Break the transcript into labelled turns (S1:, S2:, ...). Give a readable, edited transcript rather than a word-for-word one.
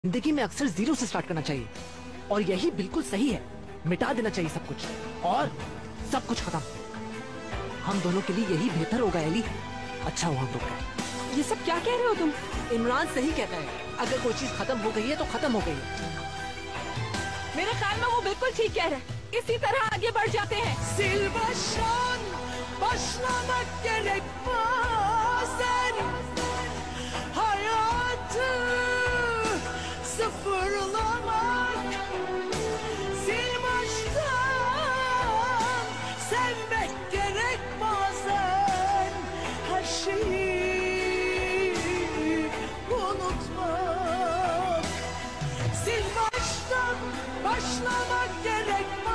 S1: जिंदगी में अक्सर जीरो से स्टार्ट करना चाहिए और यही बिल्कुल सही है। मिटा देना चाहिए सब कुछ और सब कुछ खत्म। हम दोनों के लिए यही बेहतर होगा एली। अच्छा हुआ हम लोग गए।
S2: ये सब क्या कह रहे हो तुम?
S1: इमरान सही कहता है, अगर कोई चीज खत्म हो गई है तो खत्म हो गई है।
S2: मेरे ख्याल में वो बिल्कुल ठीक कह रहा है। इसी तरह आगे बढ़ जाते हैं।
S3: başlamak gerek bazen hayatı sıfırlamak, sil baştan sevmek gerek bazen her şeyi unutmak, sil baştan başlamak gerek bazen.